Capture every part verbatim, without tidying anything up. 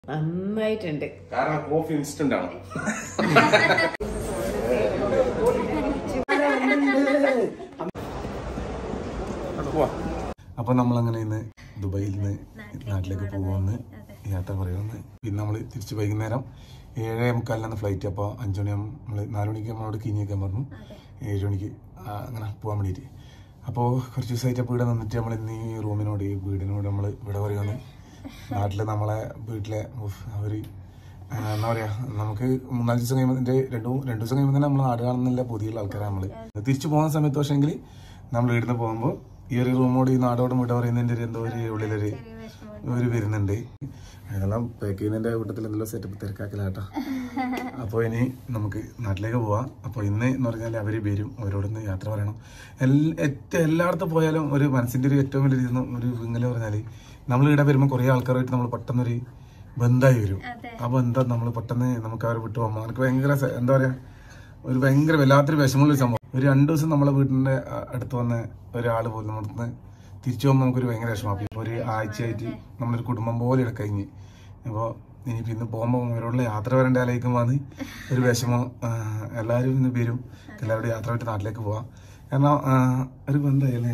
നന്നായിട്ടുണ്ട്. കാരണം coffee instant ആണ്. അപ്പൊ നമ്മളങ്ങനെ ഇന്ന് ദുബായിൽ നിന്ന് നാട്ടിലേക്ക് പോകുമെന്ന് യാത്ര പറയുമെന്ന്. പിന്നെ നമ്മൾ തിരിച്ച് വൈകുന്നേരം ഏഴേ മുക്കാലിനാണ് ഫ്ലൈറ്റ്. അപ്പോൾ അഞ്ചു മണി നമ്മൾ നാല് മണിക്ക് നമ്മളോട് കിഞ്ഞിക്കാൻ പറഞ്ഞു, ഏഴ് മണിക്ക് അങ്ങനെ പോകാൻ വേണ്ടിയിട്ട്. അപ്പോൾ കുറച്ച് ദിവസമായിട്ട് അപ്പോൾ ഇവിടെ നിന്നിട്ട് നമ്മൾ ഇന്ന് ഈ റൂമിനോട് ഈ വീടിനോട് നമ്മൾ ഇവിടെ പറയുമെന്ന്. നാട്ടിൽ നമ്മളെ വീട്ടിലെ അവർ എന്താ പറയുക, നമുക്ക് മൂന്നാല് ദിവസം കഴിയുമ്പോൾ രണ്ടു രണ്ടു ദിവസം കഴിയുമ്പോൾ തന്നെ നമ്മൾ നാട് കാണുന്നില്ല പുതിയ ആൾക്കാരാണ് നമ്മൾ. തിരിച്ചു പോകുന്ന സമയത്ത് പക്ഷേങ്കിൽ നമ്മൾ ഇവിടുന്ന് പോകുമ്പോൾ ഈ ഒരു റൂമോട് ഈ നാടോടും വിട പറയുന്നതിൻ്റെ ഒരു എന്തോ ഒരു ഉള്ളിലൊരു ഒരു വരുന്നുണ്ട്. അതെല്ലാം പാക്ക് ചെയ്യുന്നതിൻ്റെ കൂട്ടത്തിൽ എന്തെല്ലാം സെറ്റപ്പ് തിരക്കാക്കലാട്ടോ. അപ്പോൾ ഇനി നമുക്ക് നാട്ടിലേക്ക് പോവാം. അപ്പോൾ ഇന്ന് എന്ന് പറഞ്ഞാൽ അവർ വരും, അവരോടൊന്ന് യാത്ര പറയണം. എല്ലാ ഏറ്റവും എല്ലായിടത്തും പോയാലും ഒരു മനസ്സിൻ്റെ ഒരു ഏറ്റവും വലിയ ഒരു വിങ്ങല് പറഞ്ഞാൽ നമ്മൾ ഇവിടെ വരുമ്പോൾ കുറേ ആൾക്കാരായിട്ട് നമ്മൾ പെട്ടെന്നൊരു ബന്ധമായി വരും. ആ ബന്ധം നമ്മൾ പെട്ടെന്ന് നമുക്ക് അവരെ വിട്ടു പോകുമ്പോൾ എനിക്ക് ഭയങ്കര എന്താ പറയുക, ഒരു ഭയങ്കര വല്ലാത്തൊരു വിഷമമുള്ള സംഭവം. ഒരു രണ്ടു ദിവസം നമ്മളെ വീട്ടിൻ്റെ അടുത്ത് വന്ന ഒരാൾ പോലും നമ്മുടെ തിരിച്ചു പോകുമ്പോൾ നമുക്കൊരു ഭയങ്കര വിഷമം. ഇപ്പോൾ ഒരു ആഴ്ചയായിട്ട് നമ്മളൊരു കുടുംബം പോലെ ഇവിടെ കഴിഞ്ഞ്. അപ്പോൾ ഇനിയിപ്പോൾ ഇന്ന് പോകുമ്പോൾ അവരോടുള്ള യാത്ര വരേണ്ട ആലോചിക്കുമ്പോൾ ഒരു വിഷമം. എല്ലാവരും ഇന്ന് വരും, എല്ലാവരും യാത്ര വിട്ട് നാട്ടിലേക്ക് പോവാം. കാരണം ഒരു ബന്ധമല്ലേ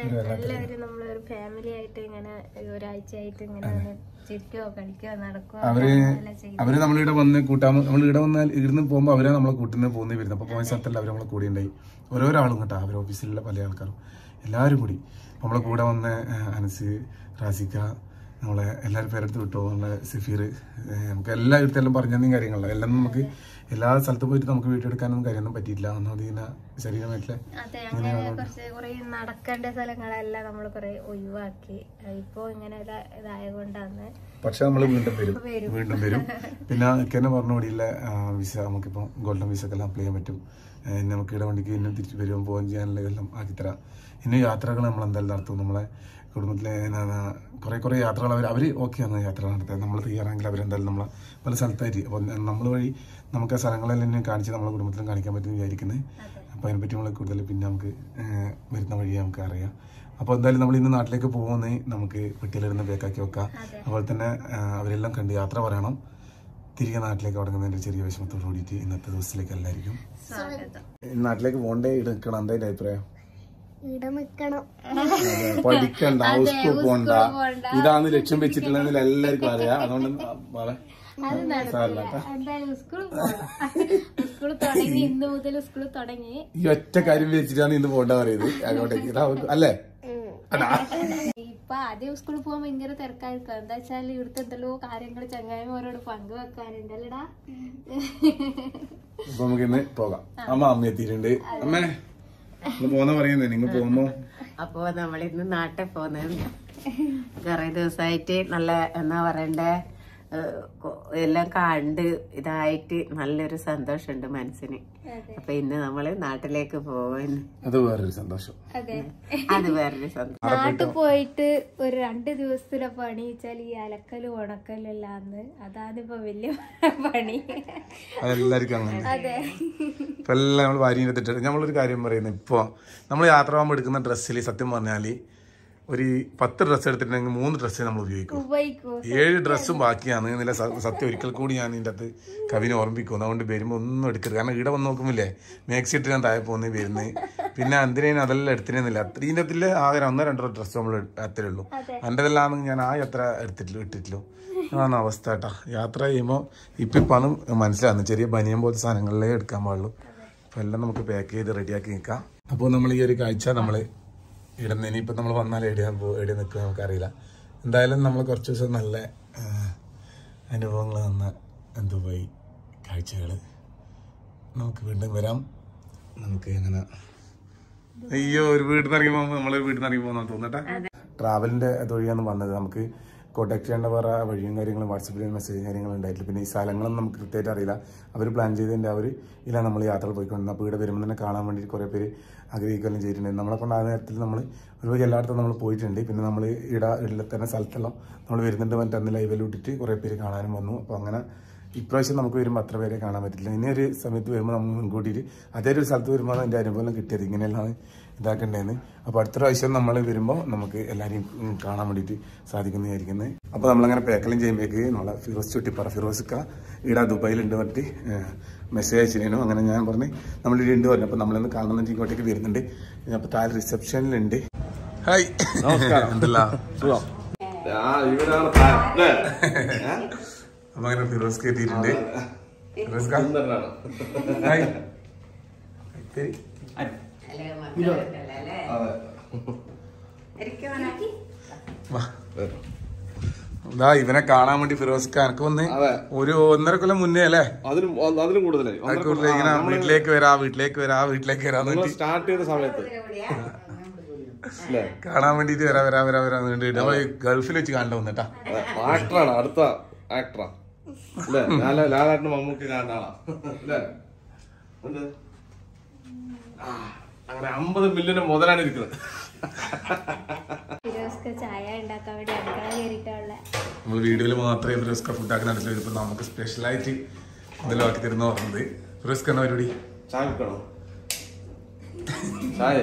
അവര് അവര് നമ്മളിവിടെ വന്ന് കൂട്ടാൻ നമ്മൾ ഇവിടെ വന്നാൽ ഇവിടുന്ന് പോകുമ്പോൾ അവരെ നമ്മളെ കൂട്ടുന്ന പോകുന്നേ വരുന്നത്. അപ്പോൾ പോയ സ്ഥലത്തല്ല അവർ നമ്മളെ കൂടെ ഉണ്ടായി. ഓരോരാളും കേട്ടോ, അവർ ഓഫീസിലുള്ള പല ആൾക്കാരും എല്ലാവരും കൂടി നമ്മളെ കൂടെ വന്ന് അനസ്, റാസിക്ക, നമ്മളെ എല്ലാവരും പേരെടുത്ത് വിട്ടു, നമ്മളെ സഫീർ, നമുക്ക് എല്ലാ ഇടത്തെല്ലാം പറഞ്ഞതും കാര്യങ്ങളല്ല. എല്ലാം നമുക്ക് എല്ലാ സ്ഥലത്തും പോയിട്ട് നമുക്ക് വീഡിയോ എടുക്കാനൊന്നും കാര്യമൊന്നും പറ്റിയില്ല. ഒന്നാമത് ഇങ്ങനെ ശരീരമായിട്ടില്ല നടക്കേണ്ട സ്ഥലങ്ങളെല്ലാം നമ്മൾ കുറെ ഒഴിവാക്കി. ഇപ്പൊ ഇങ്ങനെ ഇതായതുകൊണ്ടാണ്. പക്ഷെ നമ്മൾ വീണ്ടും വരും വീണ്ടും വരും പിന്നെ എന്നെ പറഞ്ഞ കൂടിയുള്ള വിസ നമുക്കിപ്പോൾ ഗോൾഡൻ വിസ ഒക്കെ എല്ലാം അപ്ലൈ ചെയ്യാൻ പറ്റും. നമുക്ക് ഇവിടെ വണ്ടിക്ക് ഇന്നും തിരിച്ച് വരുമ്പോൾ പോകാൻ ചെയ്യാനുള്ള ഇതെല്ലാം ആക്കിത്തരാം. ഇനി യാത്രകൾ നമ്മൾ എന്തായാലും നടത്തും. നമ്മളെ കുടുംബത്തിലെ കുറേ കുറേ യാത്രകൾ അവർ അവർ ഓക്കെയാണ് യാത്ര നടത്താൻ. നമ്മൾ തയ്യാറാണെങ്കിൽ അവരെന്തായാലും നമ്മളെ പല സ്ഥലത്തായിട്ട് അപ്പോൾ നമ്മൾ വഴി നമുക്ക് ആ സ്ഥലങ്ങളെല്ലാം തന്നെ കാണിച്ച് നമ്മളെ കുടുംബത്തിലും കാണിക്കാൻ പറ്റുമെന്ന് വിചാരിക്കുന്നത്. അപ്പോൾ അതിനെപ്പറ്റി നമ്മൾ കൂടുതൽ പിന്നെ നമുക്ക് വരുന്ന വഴി നമുക്ക് അറിയാം. അപ്പോൾ എന്തായാലും നമ്മൾ ഇന്ന് നാട്ടിലേക്ക് പോകുന്നത് നമുക്ക് പെട്ടിയിലിരുന്ന് ബേക്കാക്കി വെക്കാം. അതുപോലെ തന്നെ അവരെല്ലാം കണ്ട് യാത്ര പറയണം. തിരികെ നാട്ടിലേക്ക് തുടങ്ങുന്നതിൻ്റെ ചെറിയ വിഷമത്തോട് കൂടിയിട്ട് ഇന്നത്തെ ദിവസത്തിലേക്ക് എല്ലാവർക്കും നാട്ടിലേക്ക് പോകണ്ടേ നിൽക്കണം. എന്തായാലും അഭിപ്രായം പഠിക്കണ്ട, സ്കൂൾ പോകണ്ട, ഇതാണ് ലക്ഷ്യം വെച്ചിട്ടുള്ളതെന്ന് എല്ലാവർക്കും അറിയാം. അതുകൊണ്ട് ഈ ഒറ്റ കാര്യം വെച്ചിട്ടാണ് ഇന്ന് പോകേണ്ട പറയുന്നത് അങ്ങോട്ടേക്ക് അല്ലേ. ഇപ്പൊ ആദ്യം സ്കൂളിൽ പോകാൻ ഭയങ്കര തിരക്കായിരിക്കും. എന്താ വെച്ചാൽ ഇവിടുത്തെ എന്തെല്ലോ കാര്യങ്ങൾ ചങ്ങായിമാരോട് പങ്കുവെക്കാനുണ്ടല്ലടാ. അപ്പൊ നമുക്ക് ഇന്ന് പോകാം. അമ്മ അമ്മ എത്തിയിട്ടുണ്ട്. അമ്മേ പോന്ന പറയുന്നേ നിങ്ങൾ പോകുമ്പോ. അപ്പൊ നമ്മളിന്ന് നാട്ടിൽ പോകുന്നത് കൊറേ ദിവസമായിട്ട് നല്ല എന്നാ പറയണ്ടേ, എല്ലാം കണ്ട് ഇതായിട്ട് നല്ലൊരു സന്തോഷമുണ്ട് മനസ്സിന്. അപ്പൊ ഇന്ന് നമ്മള് നാട്ടിലേക്ക് പോകുന്നു. അത് വേറൊരു സന്തോഷം. അത് വേറൊരു സന്തോഷം. നാട്ടിൽ പോയിട്ട് ഒരു രണ്ട് ദിവസത്തിലെ പണി വെച്ചാൽ ഈ അലക്കലും ഉണക്കലും എല്ലാന്ന് അതാണ് ഇപ്പൊ വലിയ പണി. അതെല്ലാവർക്കും അങ്ങനെ. അതെ, ഇപ്പൊ എല്ലാം നമ്മൾ വാരി എടുത്തിട്ട് നമ്മളൊരു കാര്യം പറയുന്നത്, ഇപ്പൊ നമ്മൾ യാത്ര പോകുമ്പോൾ എടുക്കുന്ന ഡ്രസ്സിൽ സത്യം പറഞ്ഞാല് ഒരു പത്ത് ഡ്രസ്സ് എടുത്തിട്ടുണ്ടെങ്കിൽ മൂന്ന് ഡ്രസ്സേ നമ്മൾ ഉപയോഗിക്കും. ഏഴ് ഡ്രസ്സും ബാക്കിയാണ്. ഇതിലെ സത്യം ഒരിക്കൽ കൂടി ഞാൻ ഇതിൻ്റെ അകത്ത് കവിനെ ഓർമ്മിക്കും. അതുകൊണ്ട് വരുമ്പോൾ ഒന്നും എടുക്കരുത്. കാരണം ഇവിടെ വന്ന് നോക്കുമ്പോഴേ മാക്സി ഇട്ട് ഞാൻ താഴെ പോകുന്നത് വരുന്നത്. പിന്നെ എന്തിനേനും അതെല്ലാം എടുത്തിരുന്നില്ല. അത്രയും ഇതിൽ ആകെ ഒന്നോ രണ്ടോ ഡ്രസ്സ് നമ്മൾ അത്രേ ഉള്ളൂ. എൻ്റെതെല്ലാം ഞാൻ ആ യാത്ര എടുത്തിട്ടില്ല ഇട്ടിട്ടില്ലോ. അതാണ് അവസ്ഥ കേട്ടോ. യാത്ര ചെയ്യുമ്പോൾ ഇപ്പം ഇപ്പാണ് മനസ്സിലാകുന്നത് ചെറിയ ബനിയൻ പോലത്തെ സാധനങ്ങളിലേ എടുക്കാൻ പാടുള്ളൂ. അപ്പോൾ എല്ലാം നമുക്ക് പാക്ക് ചെയ്ത് റെഡിയാക്കി നിൽക്കാം. അപ്പോൾ നമ്മൾ ഈ ഒരു കാഴ്ച നമ്മൾ ഇടുന്ന ഇനിയിപ്പോൾ നമ്മൾ വന്നാൽ എവിടെയാ പോ എവിടെ നിൽക്കുക നമുക്കറിയില്ല. എന്തായാലും നമ്മൾ കുറച്ച് ദിവസം നല്ല അനുഭവങ്ങൾ തന്ന ദുബായ് കാഴ്ചകൾ നമുക്ക് വീണ്ടും വരാം. നമുക്ക് എങ്ങനെ അയ്യോ ഒരു വീട്ടിൽ നിന്ന് ഇറങ്ങിപ്പോൾ നമ്മൾ വീട്ടിൽ നിന്ന് ഇറങ്ങിപ്പോന്നാ തോന്നട്ടെ. ട്രാവലിൻ്റെ തൊഴിലാണ് വന്നത്. നമുക്ക് കോൺടാക്ട് ചെയ്യേണ്ട വേറെ വഴിയും കാര്യങ്ങളും വാട്സപ്പിൽ മെസ്സേജും കാര്യങ്ങളും ഉണ്ടായിട്ടില്ല. പിന്നെ ഈ സ്ഥലങ്ങളൊന്നും നമുക്ക് കൃത്യമായിട്ട് അറിയില്ല. അവർ പ്ലാൻ ചെയ്തതിൻ്റെ അവർ ഇല്ല നമ്മൾ യാത്ര പോയിക്കൊണ്ടിരുന്നത്. അപ്പോൾ ഇവിടെ വരുമ്പോൾ തന്നെ കാണാൻ വേണ്ടി കുറേ പേര് ആഗ്രഹിക്കുകയും ചെയ്തിട്ടുണ്ട്. നമ്മളെ കൊണ്ട് ആ നേരത്തിൽ നമ്മൾ ഒരുപാട് എല്ലായിടത്തും നമ്മൾ പോയിട്ടുണ്ട്. പിന്നെ നമ്മൾ ഇട ഇടയിൽ തന്നെ സ്ഥലത്തെല്ലാം നമ്മൾ വരുന്നുണ്ട് പറഞ്ഞിട്ട് അന്ന് ലൈവിൽ ഇട്ടിട്ട് കുറേ പേര് കാണാനും വന്നു. അപ്പോൾ അങ്ങനെ ഇപ്രാവശ്യം നമുക്ക് വരുമ്പോൾ അത്ര പേരെ കാണാൻ പറ്റില്ല. ഇനി ഒരു സമയത്ത് വരുമ്പോൾ നമ്മൾ മുൻകൂട്ടിയിട്ട് അതേ ഒരു സ്ഥലത്ത് വരുമ്പോൾ അതിൻ്റെ അനുഭവം കിട്ടിയത് ഇങ്ങനെയെല്ലാം ഇതാക്കണ്ടേന്ന്. അപ്പോൾ അടുത്ത പ്രാവശ്യം നമ്മൾ വരുമ്പോൾ നമുക്ക് എല്ലാവരെയും കാണാൻ വേണ്ടിയിട്ട് സാധിക്കുന്നതായിരിക്കുന്നത്. അപ്പോൾ നമ്മളങ്ങനെ പാക്കെല്ലാം ചെയ്യുമ്പോഴേക്ക് നമ്മളെ ഫിറോസ് ചുട്ടിപ്പറ ഫിറോസിക്ക ഇവിടെ ദുബായിലുണ്ട് പറഞ്ഞിട്ട് മെസ്സേജ് അയച്ചിരുന്നു. അങ്ങനെ ഞാൻ പറഞ്ഞ് നമ്മൾ ഇവിടെ ഉണ്ട് പറഞ്ഞു. അപ്പോൾ നമ്മളിന്ന് കാണുന്ന ഇങ്ങോട്ടേക്ക് വരുന്നുണ്ട്. അപ്പോൾ താഴെ റിസപ്ഷനിലുണ്ട്. ഹായ്, നമസ്കാരം. എന്തല്ല അപ്പൊ അങ്ങനെ ഫിറോസ്ക്ക് എത്തിയിട്ടുണ്ട്. ഹായ്, ഇതാ ഇവനെ കാണാൻ വേണ്ടി ഫിറോസ്ക്ക് എനക്ക് വന്ന് ഒരു ഒന്നര കൊല്ലം മുന്നേ അല്ലേ, അതിലും കൂടുതലായി ഇങ്ങനെ വീട്ടിലേക്ക് വരാ വീട്ടിലേക്ക് വരാ വീട്ടിലേക്ക് വരാ സ്റ്റാർട്ട് ചെയ്ത സമയത്ത് കാണാൻ വേണ്ടിട്ട് വരാ വരാ വരാ വരാ ഗൾഫിൽ വെച്ച് കാണേണ്ട വന്നിട്ടാ. ആക്ടറാണ്, അടുത്ത ആക്ടറാ അല്ലേ? ലാലേട്ടന് മമ്മൂട്ടി കാണാ അല്ലേ? അങ്ങനെ അമ്പത് മില്യന് മുതലാണ് ഇരിക്കുന്നത്. ചായ ഉണ്ടാക്കാൻ വേണ്ടി അടുക്കള കയറിയിട്ടുള്ള നമ്മൾ വീഡിയോയിൽ മാത്രമേ ഫിറോസ്ക ഫുഡ് ആക്കാൻ നടത്തില്ല. ഇപ്പൊ നമുക്ക് സ്പെഷ്യലായിട്ട് എന്തെങ്കിലും ആക്കി തരുന്ന പറഞ്ഞത്. ഫിറോസ്ക എന്നാ പരിപാടി? ചായ വെക്കണോ? ചായ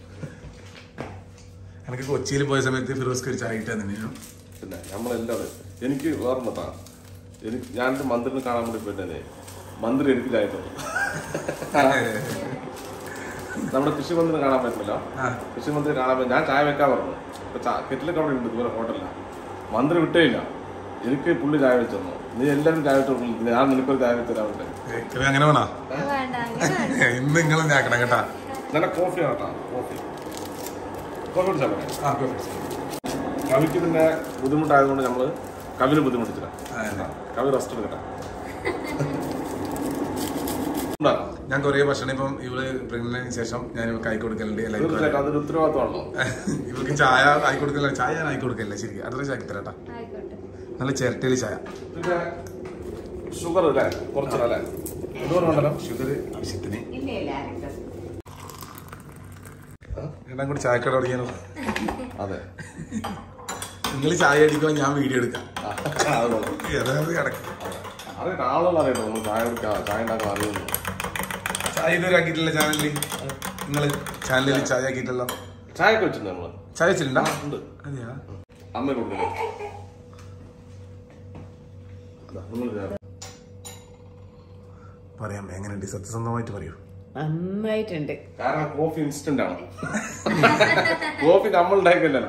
എനിക്ക് കൊച്ചിയിൽ പോയ സമയത്ത് ഫിറോസ്ക്ക് ഒരു ചായ കിട്ടാൻ തന്നെയാണ്. പിന്നെ നമ്മളെല്ലാവരും എനിക്ക് വേറെന്നട്ടാ, എനിക്ക് ഞാനൊരു മന്ത്രിനെ കാണാൻ വേണ്ടി പോയിട്ടേ മന്ത്രി എനിക്ക് ചായ തന്നു. നമ്മുടെ കൃഷി മന്ത്രി കാണാൻ പറ്റില്ല. കൃഷി മന്ത്രി കാണാൻ പറ്റും. ഞാൻ ചായ വെക്കാൻ പറഞ്ഞു. ഇപ്പൊ കെറ്റിലൊക്കെ അവിടെ ഉണ്ട് ഇതുപോലെ ഹോട്ടലില്ല. മന്ത്രി വിട്ടേയില്ല, എനിക്ക് പുള്ളി ചായ വെച്ചു തന്നു. നീ എല്ലാവരും ചായ വെച്ചു, ഞാൻ നിനക്കൊരു ചായ വെച്ച് തരാൻ പറ്റേ. അങ്ങനെ വേണോ? ഇന്ന് നിങ്ങളും ഞാക്കണം കേട്ടാ. നല്ല കോഫി ആട്ടാ, കോഫി കോഫി കുടിച്ചാൽ പറയാം. കവിക്ക് പിന്നെ ബുദ്ധിമുട്ടായതുകൊണ്ട് നമ്മള് കവിന് ബുദ്ധിമുട്ടിച്ചില്ല. കവി റെസ്റ്റ് എടുക്കട്ടെ. ഞാൻ കൊറേ ഭക്ഷണം ഇപ്പം ഇവള് പ്രഗ്നന്റിന് ശേഷം ഞാൻ ഇവർക്ക് ആയി കൊടുക്കലുണ്ട്. അതൊരു ഉത്തരവാദിത്തമാണല്ലോ. ഇവർക്ക് ചായ ആയി കൊടുക്കല, ചായ ഞാൻ ആയി കൊടുക്കല്ലേ ശരി. അത്ര ചായ തരാട്ടാ, നല്ല ചിരട്ടയില് ചായ. പിന്നെ ഷുഗർ അല്ലേ കുറച്ചല്ലേ? ഷുഗർ ആവശ്യത്തിന്. രണ്ടാം കൂടി ചായക്കട തുടങ്ങിയാലോ? അതെ, നിങ്ങൾ ചായ അടിക്കുമ്പോ ഞാൻ വീഡിയോ എടുക്കാം. അറിയട്ടെ, ആളുകൾ അറിയട്ടോ നമ്മൾ ചായ എടുക്കാം, ചായ ഉണ്ടാക്കാൻ അറിയുന്നു. ചായ ഇതുവരെ ആക്കിയിട്ടില്ല ചാനലില്. നിങ്ങള് ചാനലിൽ ചായ ആക്കിയിട്ടല്ലോ. ചായ ഒക്കെ വെച്ചിട്ടുണ്ട് നമ്മള്. ചായ വെച്ചിട്ടുണ്ടാ? അതെയാ, അമ്മ കൊടുക്കില്ല. പറയാം എങ്ങനെയുണ്ട്, സത്യസന്ധമായിട്ട് പറയൂ. നന്നായിട്ടുണ്ട്. കാരണം കോഫി ഇൻസ്റ്റന്റ് ആണ്. കോഫി നമ്മൾ ഉണ്ടാക്കില്ലല്ലോ.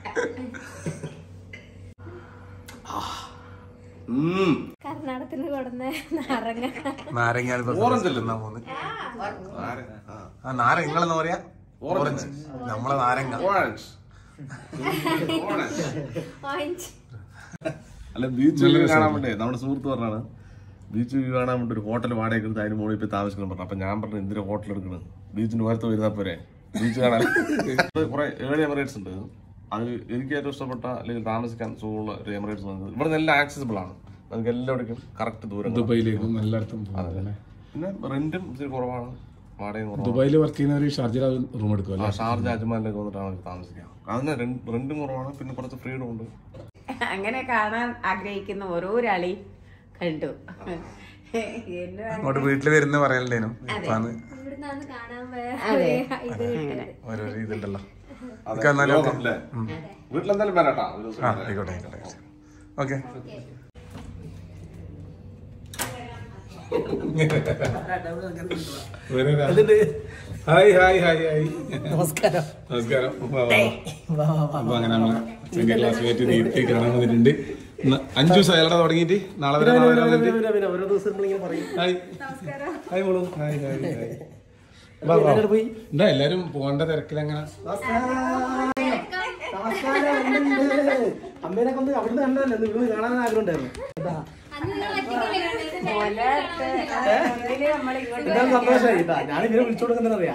കർണാടകത്തിന് കൊടുന്ന നാരങ്ങ നാരങ്ങ ഓറഞ്ച് അല്ലേ? നാരങ്ങ നിങ്ങളെന്നാ പറയാ? ഓറഞ്ച്. നമ്മളെ നാരങ്ങ ഓറഞ്ച്. ഓറഞ്ച് അല്ല, ബീച്ച് വ്യൂ കാണാൻ വേണ്ടി നമ്മുടെ സുഹൃത്ത് പറഞ്ഞാണ് ബീച്ച് വ്യൂ കാണാൻ വേണ്ടി ഒരു ഹോട്ടൽ വാടക എടുത്ത് അതിന് മുകളിൽ പോയി താമസിക്കണം പറഞ്ഞു. അപ്പൊ ഞാൻ പറഞ്ഞു എന്തിനാ ഹോട്ടൽ എടുക്കണം, ബീച്ചിന് ഓരത്ത് വരുന്നാ പോരെ ബീച്ച് കാണാൻ. കുറെ ഏഴ് എമിറേറ്റ്സ് ഉണ്ട്. അത് എനിക്ക് ഏറ്റവും ഇഷ്ടപ്പെട്ട അല്ലെങ്കിൽ താമസിക്കാൻ സുഖമുള്ള ഒരു എമിറേറ്റ്സ് വന്നത്. ഇവിടെ എല്ലാം ആക്സസിബിൾ ആണ്, നമുക്ക് എല്ലാവിടേക്കും കറക്റ്റ് ദൂരം. ദുബായിലേക്കും എല്ലായിടത്തും. പിന്നെ റെന്റും ഇച്ചിരി കുറവാണ്, വാടകയും കുറവാണ്. ദുബായിൽ വർക്ക് ചെയ്യുന്നവർ ഷാർജ റൂം എടുക്കും. ഷാർജ അജ്മാനിലേക്ക് വന്നിട്ടാണ് താമസിക്കാം. അതിന് റെന്റും കുറവാണ്, പിന്നെ കുറച്ച് ഫ്രീഡം ഉണ്ട്. അങ്ങനെ കാണാൻ ആഗ്രഹിക്കുന്ന ഓരോരാളെയും കണ്ടു. അങ്ങോട്ട് വീട്ടിൽ വരുന്ന പറയലുണ്ടേനു. ഇവിടുന്നാണ് കാണാൻ ഓരോരോ ഇതുണ്ടല്ലോ. വീട്ടിലെന്തായാലും വരാട്ടാ. ആയിക്കോട്ടെ ആയിക്കോട്ടെ. Okay, hi hi hi hi നമസ്കാരം നമസ്കാരം. അപ്പൊ അങ്ങനെ നമ്മള് സെക്കൻഡ് ക്ലാസ് വേറ്റ് നീട്ടി കാണാൻ വന്നിട്ടുണ്ട്. അഞ്ചു ദിവസം അയാളുടെ തുടങ്ങിയിട്ട് നാളെ വരെ ഹായ് മോളൂ. Hi hi hi. എന്താ എല്ലാരും പോകേണ്ട തിരക്കിലങ്ങനെ? അമ്മേനെ കൊണ്ട് അവിടുന്ന് കണ്ടതല്ലേ നിങ്ങൾ കാണാൻ ആഗ്രഹം ഉണ്ടായിരുന്നു. എന്തായാലും സന്തോഷമായി. ഞാൻ ഇവരെ വിളിച്ചു കൊടുക്കുന്ന അറിയാം.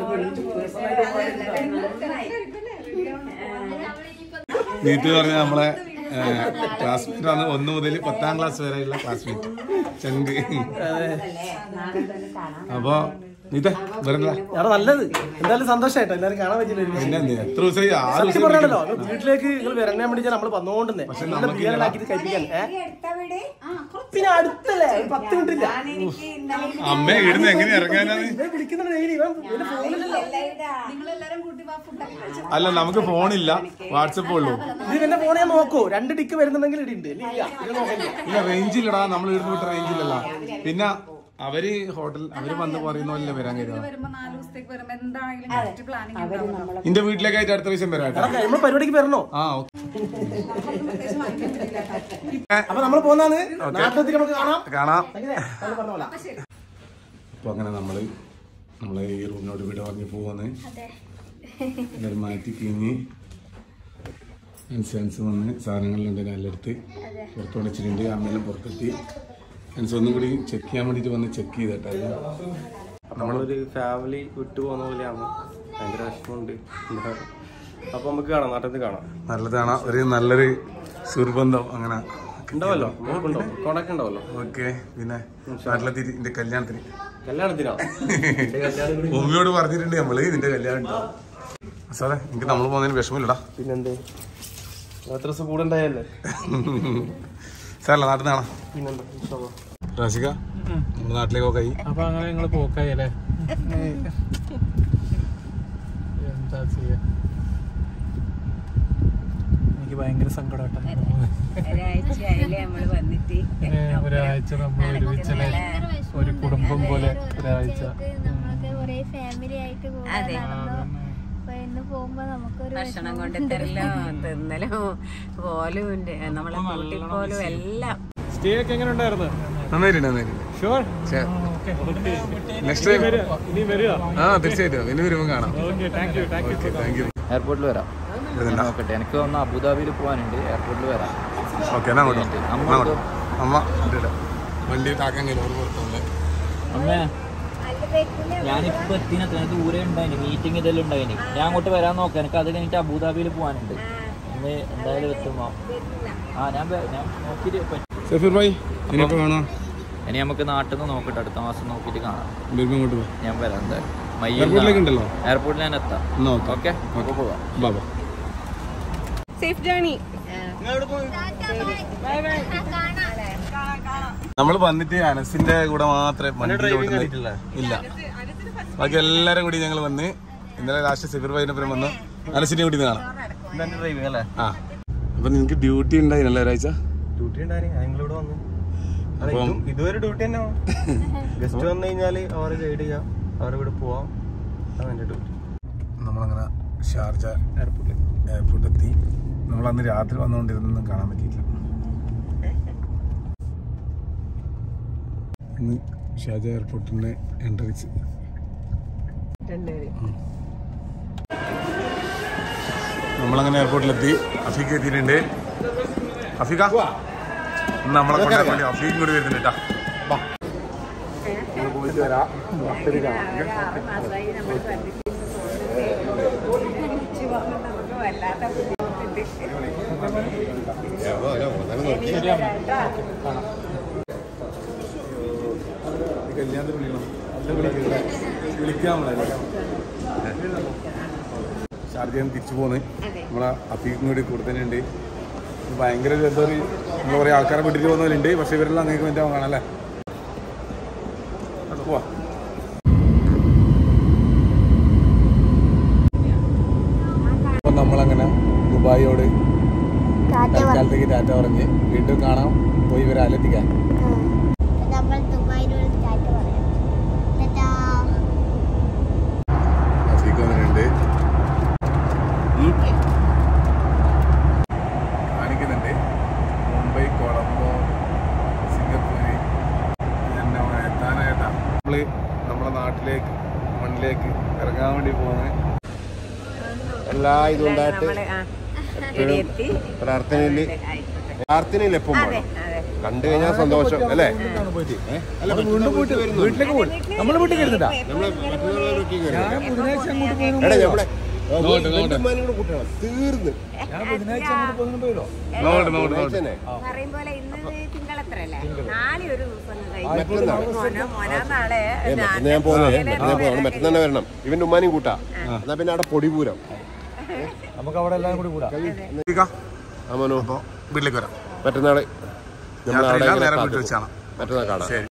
നീറ്റ് പറഞ്ഞ നമ്മളെ ക്ലാസ്മേറ്റ് ആണ്. ഒന്ന് മുതൽ പത്താം ക്ലാസ് വരെയുള്ള ക്ലാസ്മേറ്റ് ചങ്ക്. അപ്പൊ നല്ലത് എന്തായാലും സന്തോഷമായിട്ടോ എല്ലാരും കാണാൻ പറ്റില്ല. എത്ര ദിവസമായി? സത്യം പറഞ്ഞല്ലോ, വീട്ടിലേക്ക് നിങ്ങൾ വരാൻ വേണ്ടി നമ്മൾ വന്നോണ്ടെന്നെ കഴിപ്പിക്കാൻ. പിന്നെ അടുത്തല്ലേ ഒരു പത്ത് മിനിറ്റ് ഇല്ല. അമ്മ ഇടുന്ന് എങ്ങനെ ഇറങ്ങാനാണ്? ഇവൻ വിളിക്കുന്നുണ്ട് ഡെയിലി. ഇവൻ ഇവന്റെ ഫോണിലല്ലോ. അല്ല നമുക്ക് ഫോണില്ല, വാട്സപ്പ് ഉള്ളൂ. ഇത് എന്റെ ഫോണിൽ ഞാൻ നോക്കൂ. രണ്ട് ടിക്ക് വരുന്നുണ്ടെങ്കിൽ ഇടിണ്ട്. ഇല്ല ഇത് നോക്കില്ല. ഇല്ല റേഞ്ചില്ലടാ, നമ്മൾ ഇടുന്ന് വിട്ട റേഞ്ചില്ലല്ല. പിന്നെ അവര് ഹോട്ടൽ അവര് വന്ന് പറയുന്ന പോലെ വരാൻ കഴിയുക. എന്റെ വീട്ടിലേക്കായിട്ട് അടുത്ത ദിവസം വരാം. നമ്മൾ പരിപാടിക്ക് വരണോ? ആ അപ്പൊ നമ്മൾ പോകുന്നതാണ്. നാട്ടിലെത്തി നമുക്ക് കാണാം കാണാം. പറഞ്ഞ പോലെ. അപ്പൊ അങ്ങനെ നമ്മള് നമ്മളെ ഈ റൂമിനോട് വീട് പറഞ്ഞ് പോവാന്ന് എല്ലാവരും മാറ്റി കിഞ്ഞ് ഇൻഷുറൻസ് വന്ന് സാധനങ്ങളിലുണ്ട് നല്ലെടുത്ത് പുറത്തോടെ വെച്ചിട്ടുണ്ട്. അമ്മയെല്ലാം പുറത്തെത്തി. ഇൻഷുറൻസ് ഒന്നും കൂടി ചെക്ക് ചെയ്യാൻ വേണ്ടിട്ട് വന്ന് ചെക്ക് ചെയ്തിട്ടായിരുന്നു. നമ്മളൊരു ഫാമിലി വിട്ടു പോകുന്ന പോലെയാണ്. ഭയങ്കര വിഷമമുണ്ട്. അപ്പൊ നമുക്ക് കാണാം, നാട്ടിൽ കാണാം. നല്ലതാണ്, ഒരു നല്ലൊരു സുഹൃബന്ധം അങ്ങനെ ഉണ്ടാവല്ലോ, നമുക്കുണ്ടോ കോണ്ടാക്ട് ഉണ്ടാവല്ലോ. ഓക്കെ. പിന്നെ നാട്ടിലെത്തി എന്റെ കല്യാണത്തിന് കല്യാണത്തിനാ ഉമ്മയോട് പറഞ്ഞിട്ടുണ്ട് നമ്മള് നിന്റെ കല്യാണം ഉണ്ടാവും. സാറേ എനിക്ക് നമ്മൾ പോകുന്നതിന് വിഷമില്ലടാ. പിന്നെന്തേ അത്ര ദിവസം കൂടെ ഉണ്ടായല്ലേ. സാറല്ല നാട്ടിൽ നിന്നാണ്. പിന്നെന്താ റാഷിക നമ്മുടെ നാട്ടിലേക്ക് പോക്കായി. അപ്പൊ അങ്ങനെ നിങ്ങള് പോക്കായി അല്ലേ? എന്താ ചെയ്യാ, എനിക്ക് ഭയങ്കര സങ്കടമായിട്ടാ. ഒരാഴ്ച നമ്മൾ ഒരുമിച്ചല്ലേ, ഒരു കുടുംബം പോലെ ഒരാഴ്ച ഭക്ഷണം കൊണ്ട് തരലോ തിന്നലോ പോലും നമ്മളെ കൂട്ടി പോലും എല്ലാം. സ്റ്റേ ഒക്കെ എങ്ങനെ ഉണ്ടായിരുന്നു? നന്നായിട്ടുണ്ട് നന്നായിട്ടുണ്ട്. ഷുവർ. നെക്സ്റ്റ് ടൈം ഇനി വരിക. ആ തീർച്ചയായിട്ടും ഇനി വരുമ്പോൾ കാണാം. Okay, thank you thank you thank you. എയർപോർട്ടിൽ വരാം. നോക്കട്ടെ, എനിക്ക് തോന്നുന്നു അബുദാബിയിൽ പോകാനുണ്ട്. എയർപോർട്ടിൽ വരാം. ഓക്കെ എന്നാ അങ്ങോട്ട് അമ്മ വണ്ടി താക്കാൻ കഴിയും. പുറത്തുണ്ട് അമ്മേ, ഞാനിപ്പോ എത്തിനത്ര എനിക്ക് ദൂരെ ഉണ്ടായിന്, മീറ്റിംഗ് ഇതെല്ലാം ഉണ്ടായിന്. ഞാൻ അങ്ങോട്ട് വരാൻ നോക്കാം. എനിക്ക് അത് കഴിഞ്ഞിട്ട് അബുദാബിയിൽ പോകാനുണ്ട്. ഇന്ന് എന്തായാലും എത്തുമ്പോ ആ ഞാൻ ഞാൻ നോക്കിയിട്ട് സഫീർ ഭായി ഇനിയിപ്പോ കാണാം. ഇനി നമുക്ക് നാട്ടിൽ നിന്ന് നോക്കട്ടെ, അടുത്ത മാസം നോക്കിയിട്ട് കാണാം. ഇങ്ങോട്ട് പോവാം. ഞാൻ വരാം എന്തായാലും. എയർപോർട്ടിലേക്കുണ്ടല്ലോ. എയർപോർട്ടിൽ ഞാൻ എത്താം. ഓക്കെ നമുക്ക് പോവാം. ബാബാ സേഫ് ജേർണി. നമ്മൾ വന്നിട്ട് അനസിന്റെ കൂടെ മാത്രമേ ഇല്ല, ബാക്കി എല്ലാരും കൂടി ഞങ്ങൾ വന്ന് ഇന്നലെ ലാസ്റ്റ് സഫീർ ഭായിന്റെ പേരും വന്ന് അനസിന്റെ കൂടി കാണാം. ആ അപ്പൊ നിനക്ക് ഡ്യൂട്ടി ഉണ്ടായിരുന്നല്ലേ ഒരാഴ്ച? ഡ്യൂട്ടി ഉണ്ടായിരുന്നു. ഞങ്ങളിവിടെ വന്നു. ഇതുവരെ ഡ്യൂട്ടി തന്നെ. ഗസ്റ്റ് വന്നു കഴിഞ്ഞാല് അവരെ ഗൈഡ് ചെയ്യാം, അവരെ ഇവിടെ പോവാം. അതാണ് എന്റെ ഡ്യൂട്ടി. നമ്മളങ്ങനെ ഷാർജ എയർപോർട്ടിൽ എയർപോർട്ടിൽ എത്തി. നമ്മൾ അന്ന് രാത്രി വന്നുകൊണ്ടിരുന്നൊന്നും കാണാൻ പറ്റിയില്ല. ഇന്ന് ഷാർജ എയർപോർട്ടിന്റെ എൻട്രൻസ്. നമ്മളങ്ങനെ എയർപോർട്ടിലെത്തി. അഫീഖ് എത്തിയിട്ടുണ്ട്. അഫീഖ നമ്മളെ കൊണ്ടാക്കാൻ വേണ്ടി അഫീഖും കൂടി വരുന്നുണ്ട് കേട്ടാ. പോയിട്ട് വരാം. കല്യാണത്തിന് വിളിക്കണം, വിളിക്കാം. ഷാർജയാണ് തിരിച്ചു പോകുന്നത്. നമ്മളെ അഫീഖും കൂടി കൂടെ തന്നെ ഉണ്ട്. ഭയങ്കര എന്തോ ഒരു എന്താ പറയുക, ആൾക്കാരെ വിട്ടിട്ട് പോകുന്നവരുണ്ട്. പക്ഷെ ഇവരെല്ലാം അങ്ങനെ വേണ്ടി കാണാം അല്ലേ. അത് പോവാ. അപ്പം നമ്മളങ്ങനെ ദുബായിയോട് തൽക്കാലത്തേക്ക് ടാറ്റ പറഞ്ഞ് വീണ്ടും കാണാം. പോയി ഇവരെ അലത്തിക്കാൻ. അഫീഖ് വന്നിട്ടുണ്ട്, കാണിക്കുന്നുണ്ട്. മുംബൈ, കൊളംബോ, സിംഗപ്പൂര് എത്താനായിട്ടാ നമ്മള് നമ്മളെ നാട്ടിലേക്ക് മണ്ണിലേക്ക് ഇറങ്ങാൻ വേണ്ടി പോകുന്നത്. എല്ലാ ഇതുണ്ടായിട്ട് പ്രാർത്ഥനയില് പ്രാർത്ഥനയിൽ എപ്പം കണ്ടു കഴിഞ്ഞാൽ സന്തോഷം അല്ലേ. വീണ്ടും പോയിട്ട് വീട്ടിലേക്ക് പോകും. നമ്മള് വീട്ടിൽ കയറുന്നുണ്ടാ. തീർന്ന് ഞാൻ പോകുന്നത് മറ്റന്നാളെ വരണം. ഇവന്റെ ഉമ്മാനും കൂട്ടാ. എന്നാ പിന്നെ അവിടെ പൊടിപൂരം നമുക്ക് അവിടെ എല്ലാവരും കൂടി കൂടാ. അമനോ വീട്ടിലേക്ക് വരാം. മറ്റന്നാള് നേരെ വീട്ടിൽ വെച്ചാണ്. മറ്റന്നാൾ കാണാം.